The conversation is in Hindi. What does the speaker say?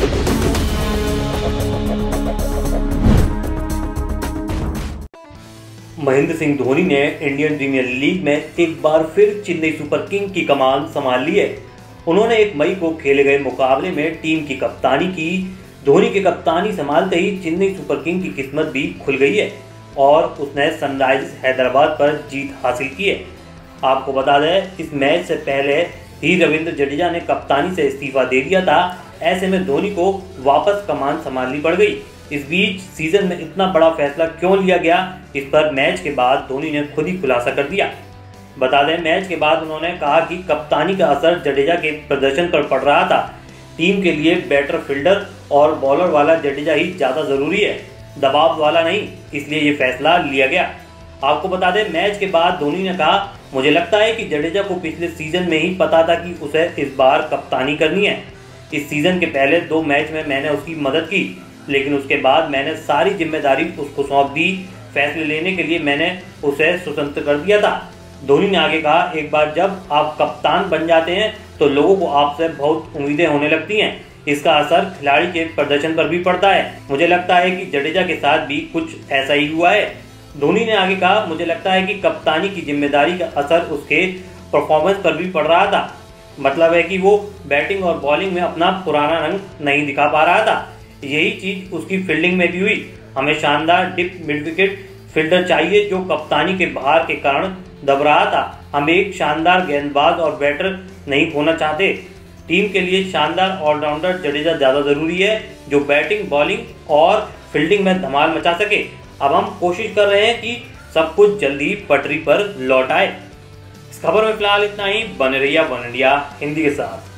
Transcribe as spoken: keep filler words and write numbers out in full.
महेंद्र सिंह धोनी ने इंडियन प्रीमियर लीग में एक बार फिर चेन्नई सुपर किंग की कमान संभाल ली है। उन्होंने एक मई को खेले गए मुकाबले में टीम की कप्तानी की। धोनी की कप्तानी संभालते ही चेन्नई सुपर किंग की किस्मत भी खुल गई है और उसने सनराइजर्स हैदराबाद पर जीत हासिल की है। आपको बता दें, इस मैच से पहले ही रविंद्र जडेजा ने कप्तानी से इस्तीफा दे दिया था। ऐसे में धोनी को वापस कमान संभालनी पड़ गई। इस बीच सीजन में इतना बड़ा फैसला क्यों लिया गया, इस पर मैच के बाद धोनी ने खुद ही खुलासा कर दिया। बता दें, मैच के बाद उन्होंने कहा कि कप्तानी का असर जडेजा के प्रदर्शन पर पड़ रहा था। टीम के लिए बेटर फील्डर और बॉलर वाला जडेजा ही ज़्यादा ज़रूरी है, दबाव वाला नहीं, इसलिए ये फैसला लिया गया। आपको बता दें, मैच के बाद धोनी ने कहा, मुझे लगता है कि जडेजा को पिछले सीजन में ही पता था कि उसे इस बार कप्तानी करनी है। इस सीजन के पहले दो मैच में मैंने उसकी मदद की, लेकिन उसके बाद मैंने सारी जिम्मेदारी उसको सौंप दी। फैसले लेने के लिए मैंने उसे स्वतंत्र कर दिया था। धोनी ने आगे कहा, एक बार जब आप कप्तान बन जाते हैं तो लोगों को आपसे बहुत उम्मीदें होने लगती हैं। इसका असर खिलाड़ी के प्रदर्शन पर भी पड़ता है। मुझे लगता है कि जडेजा के साथ भी कुछ ऐसा ही हुआ है। धोनी ने आगे कहा, मुझे लगता है कि कप्तानी की जिम्मेदारी का असर उसके परफॉर्मेंस पर भी पड़ रहा था। मतलब है कि वो बैटिंग और बॉलिंग में अपना पुराना रंग नहीं दिखा पा रहा था। यही चीज उसकी फील्डिंग में भी हुई। हमें शानदार डिप मिड विकेट फील्डर चाहिए जो कप्तानी के भार के कारण दब रहा था। हम एक शानदार गेंदबाज और बैटर नहीं खोना चाहते। टीम के लिए शानदार ऑलराउंडर जडेजा ज़्यादा ज़रूरी है, जो बैटिंग, बॉलिंग और फील्डिंग में धमाल मचा सके। अब हम कोशिश कर रहे हैं कि सब कुछ जल्दी पटरी पर लौट आए। इस खबर में फिलहाल इतना ही। बने रहिए वन इंडिया हिंदी के साथ।